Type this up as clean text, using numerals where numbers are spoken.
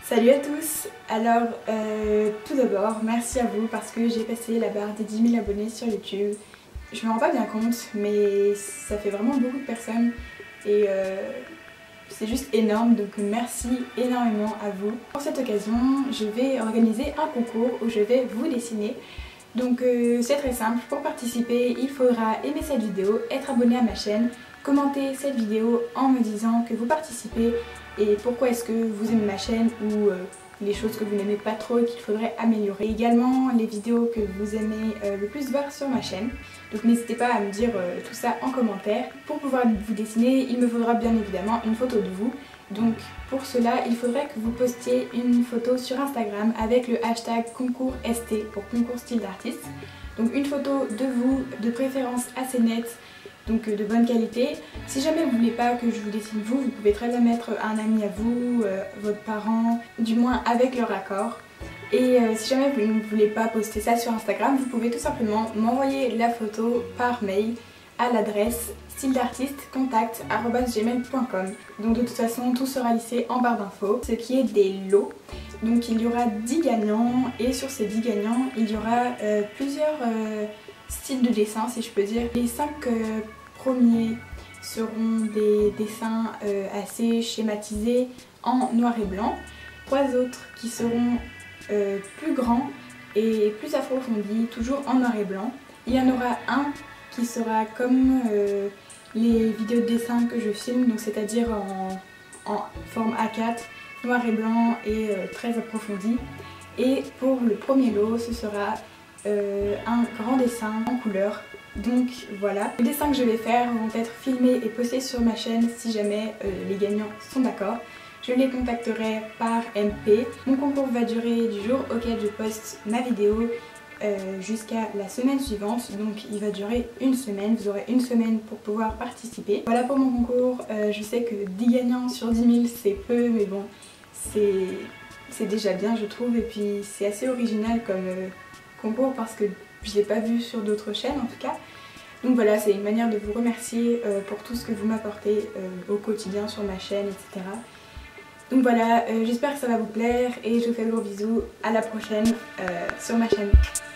Salut à tous. Alors tout d'abord merci à vous parce que j'ai passé la barre des 10 000 abonnés sur YouTube. Je me rends pas bien compte mais ça fait vraiment beaucoup de personnes et c'est juste énorme, donc merci énormément à vous. Pour cette occasion je vais organiser un concours où je vais vous dessiner. Donc c'est très simple, pour participer il faudra aimer cette vidéo, être abonné à ma chaîne, commenter cette vidéo en me disant que vous participez et pourquoi est-ce que vous aimez ma chaîne ou les choses que vous n'aimez pas trop et qu'il faudrait améliorer. Également les vidéos que vous aimez le plus voir sur ma chaîne. Donc n'hésitez pas à me dire tout ça en commentaire. Pour pouvoir vous dessiner, il me faudra bien évidemment une photo de vous. Donc pour cela, il faudrait que vous postiez une photo sur Instagram avec le hashtag concours ST pour concours style d'artiste. Donc une photo de vous, de préférence assez nette, donc de bonne qualité. Si jamais vous voulez pas que je vous dessine vous pouvez très bien mettre un ami à vous, votre parent, du moins avec leur accord. Et si jamais vous ne voulez pas poster ça sur Instagram, vous pouvez tout simplement m'envoyer la photo par mail à l'adresse styledartiste@gmail.com. Donc de toute façon tout sera listé en barre d'infos. Ce qui est des lots, donc il y aura 10 gagnants et sur ces 10 gagnants il y aura plusieurs styles de dessin si je peux dire. Les 5 premiers seront des dessins assez schématisés en noir et blanc. 3 autres qui seront plus grands et plus approfondis, toujours en noir et blanc. Il y en aura un qui sera comme les vidéos de dessin que je filme, donc c'est-à-dire en forme A4, noir et blanc et très approfondi. Et pour le premier lot, ce sera un grand dessin en couleur. Donc voilà, les dessins que je vais faire vont être filmés et postés sur ma chaîne si jamais les gagnants sont d'accord. Je les contacterai par MP. Mon concours va durer du jour auquel je poste ma vidéo jusqu'à la semaine suivante, donc il va durer une semaine, vous aurez une semaine pour pouvoir participer. Voilà pour mon concours. Je sais que 10 gagnants sur 10 000 c'est peu, mais bon c'est déjà bien je trouve, et puis c'est assez original comme concours parce que je l'ai pas vu sur d'autres chaînes en tout cas. Donc voilà, c'est une manière de vous remercier pour tout ce que vous m'apportez au quotidien sur ma chaîne, etc. Donc voilà, j'espère que ça va vous plaire et je vous fais de gros bisous, à la prochaine sur ma chaîne.